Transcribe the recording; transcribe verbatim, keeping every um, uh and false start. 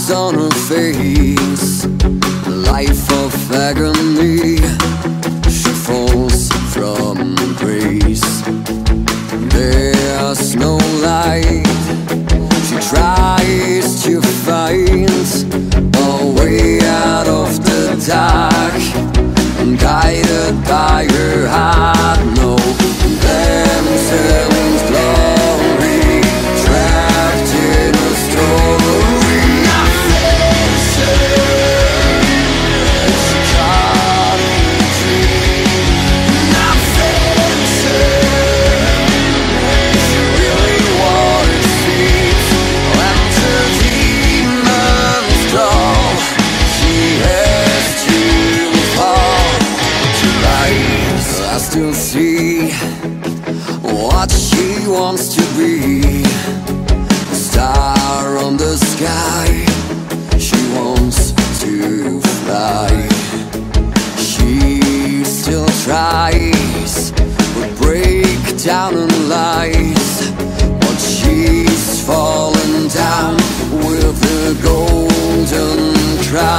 scars on her face, a life of agony. She falls from grace. There's no light. She tries to find a way out of the dark, guided by her heart. No damsel's glory, trapped in a story. Nothing said, she caught in a dream. Nothing said, she really wanted to see. Let her demons go. She has to fall to rise. I still see what she wants to be, a star on the sky. She wants to fly. She still tries, but break down and lies. But she's fallen down with a golden crown.